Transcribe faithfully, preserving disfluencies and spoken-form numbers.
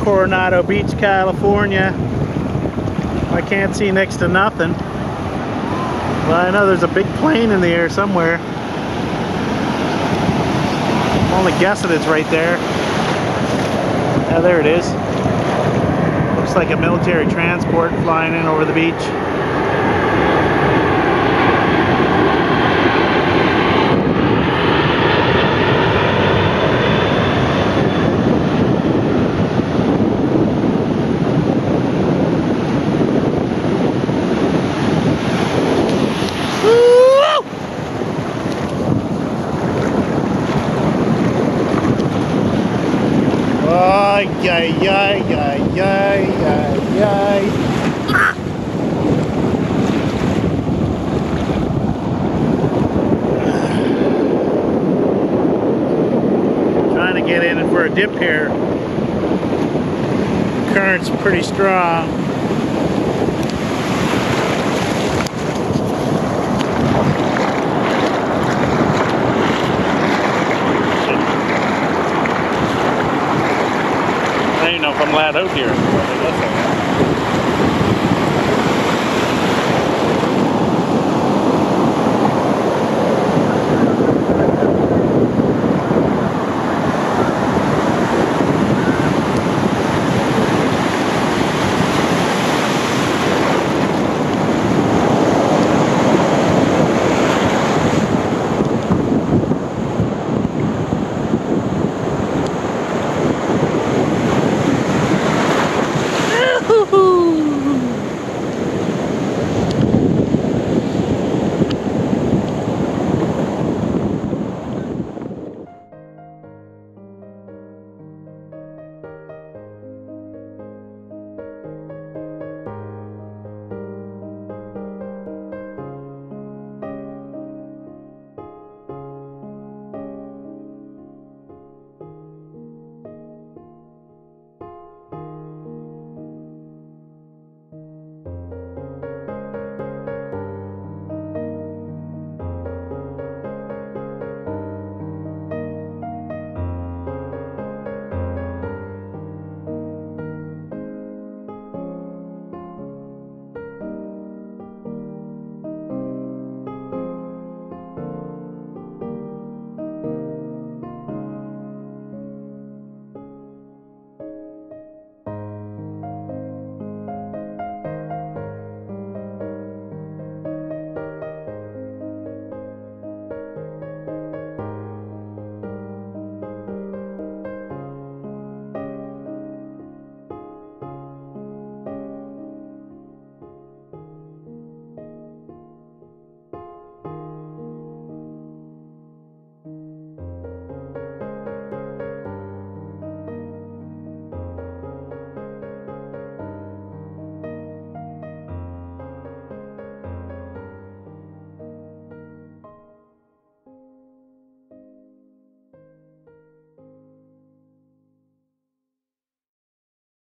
Coronado Beach, California. I can't see next to nothing. Well, I know there's a big plane in the air somewhere. I'm only guessing it's right there. Yeah, there it is. Looks like a military transport flying in over the beach. Ay, ay, ay, ay, ay, ay, ay. Trying to get in for a dip here. Current's pretty strong. I don't know if I'm allowed out here.